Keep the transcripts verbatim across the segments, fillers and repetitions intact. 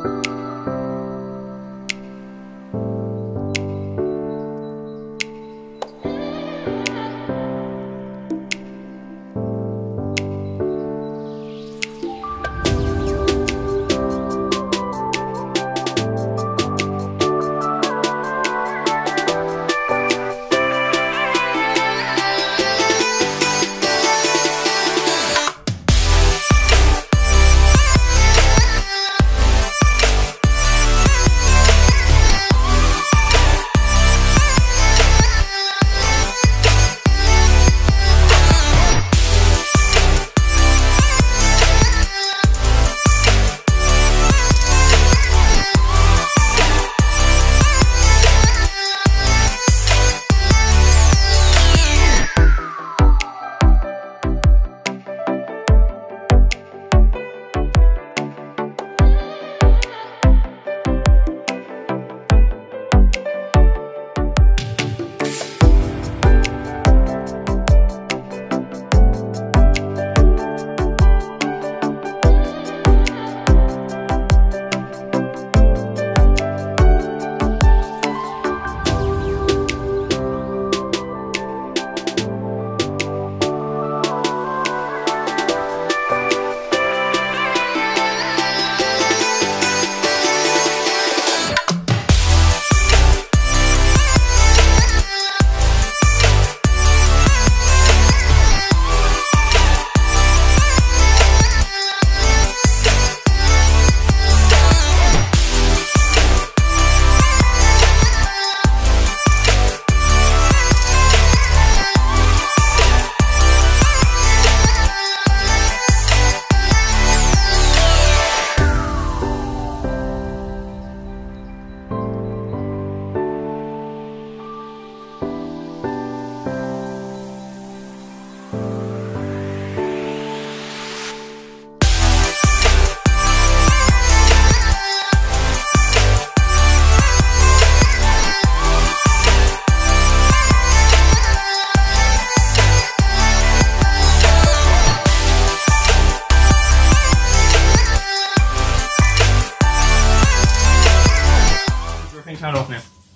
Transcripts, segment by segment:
Turn it off now.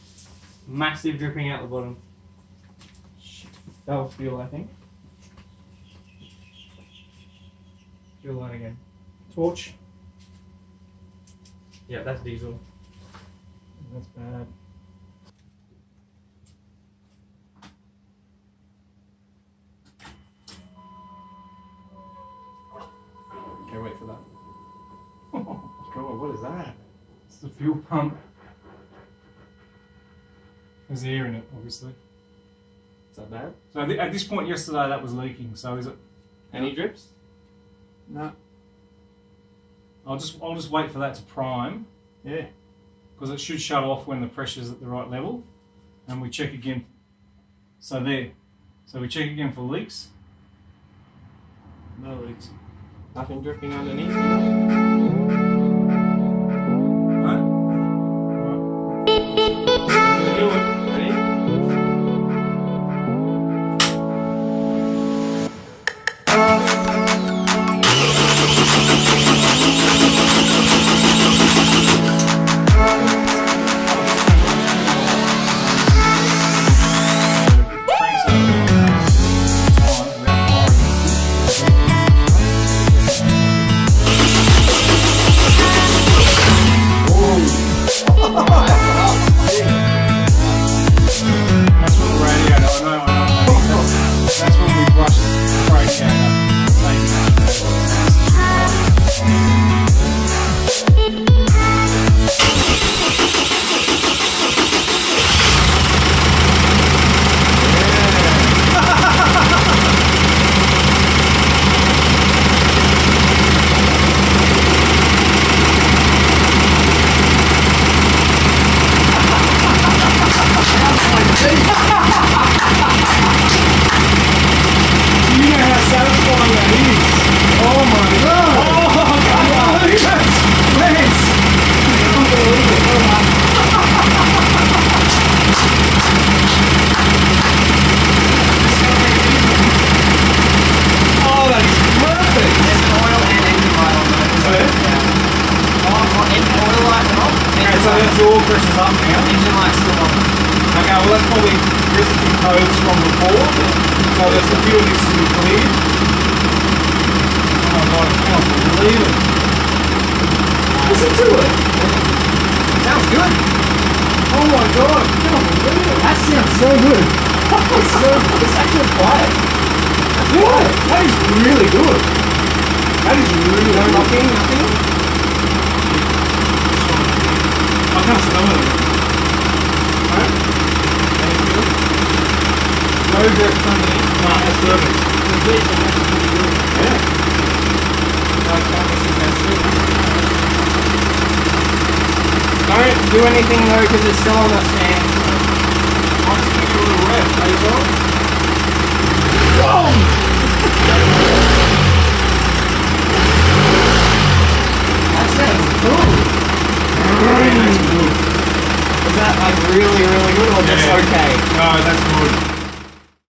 Massive dripping out the bottom. That was fuel, I think. Fuel line again. Torch. Yeah, that's diesel. That's bad. Okay, wait for that. Oh God, what is that? It's the fuel pump. There's air in it, obviously. Is that bad? So at, the, at this point yesterday that was leaking, so is it... Any drips? No. I'll just, I'll just wait for that to prime. Yeah. Because it should shut off when the pressure's at the right level. And we check again. So there. So we check again for leaks. No leaks. Nothing dripping underneath. Huh? Right. Do it. jaw pressure's up now. Engine light's still on. Okay, well that's probably recipe codes from before. So the computer needs to be cleared. Oh my god, I can't believe it. Listen to it. Sounds good. Oh my god, I can't believe it. That sounds so good. It's so it's actually quiet. That's yeah, that is really good. That is really no good. knocking, nothing. I can't smell it. Right? No drips underneath. No, that's perfect. Yeah. Don't do anything though because it's still on the stand. I'll just give you a little rev. Are you sure? Boom! That sounds cool. Yeah, that's good. Is that like really, really good or just Yeah. okay? No, that's good.